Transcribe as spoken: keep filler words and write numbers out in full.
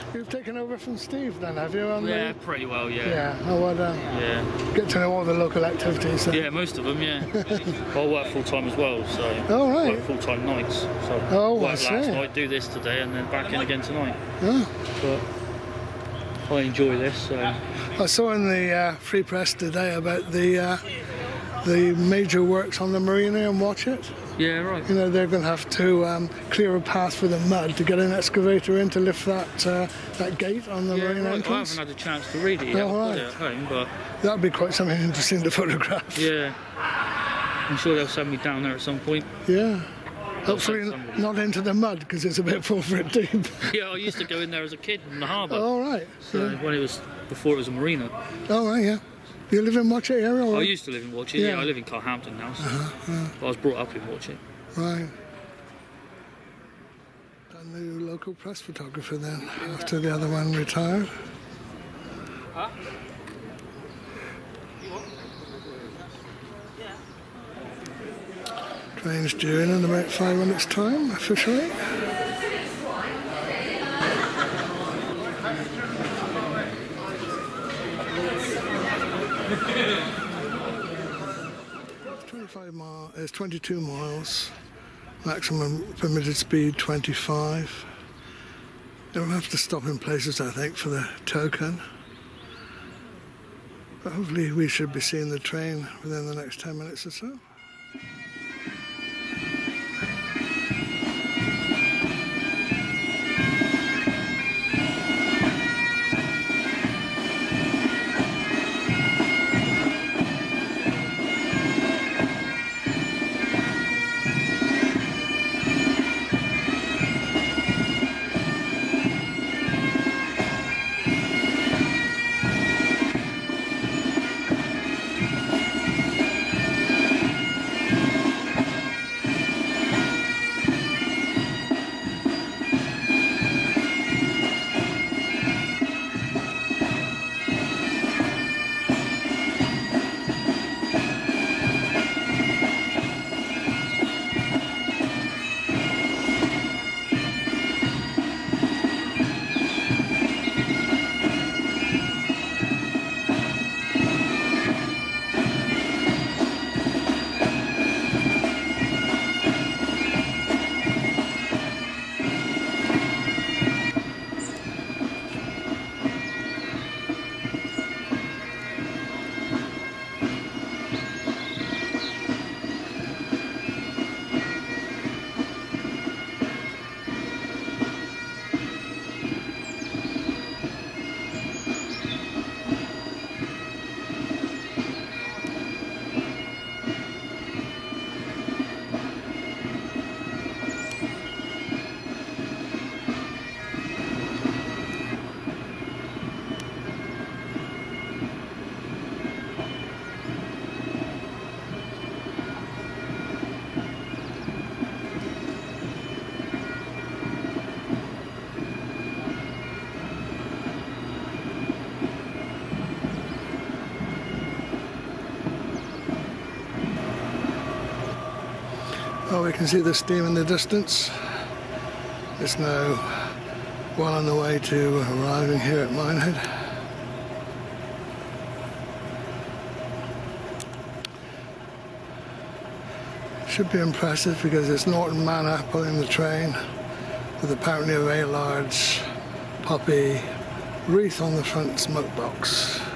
You've taken over from Steve then, have you? On yeah, the... pretty well, yeah. Yeah, oh, well done. Yeah. Get to know all the local activities then. Yeah, most of them, yeah. I work full time as well, so oh, right. work full time nights. So oh, work I see. last night, do this today, and then back in again tonight. Oh. But I enjoy this. So. I saw in the uh, Free Press today about the uh, the major works on the marina and watch it. Yeah, right. You know, they're going to have to um, clear a path for the mud to get an excavator in to lift that uh, that gate on the yeah, marina right. entrance. I haven't had a chance to read it yet. Oh, I've got right. it at home, but that'd be quite something interesting to photograph. Yeah, I'm sure they'll send me down there at some point. Yeah. Hopefully not into the mud because it's a bit four foot deep. Yeah, I used to go in there as a kid in the harbour. Oh, right. So yeah. when it was before it was a marina. Oh, right, yeah. You live in Watchet area? Or? I used to live in Watchet. Yeah. yeah, I live in Carhampton now. So uh-huh, yeah. I was brought up in Watchet. Right. And the local press photographer then, after the other one retired. Huh? Train's due in in about five minutes' time, officially. twenty-five miles, it's twenty-two miles, maximum permitted speed twenty-five. They'll have to stop in places, I think, for the token. But hopefully we should be seeing the train within the next ten minutes or so. Oh, we can see the steam in the distance. It's now well on the way to arriving here at Minehead. Should be impressive because it's Norton Manor pulling the train with apparently a very large poppy wreath on the front smoke box.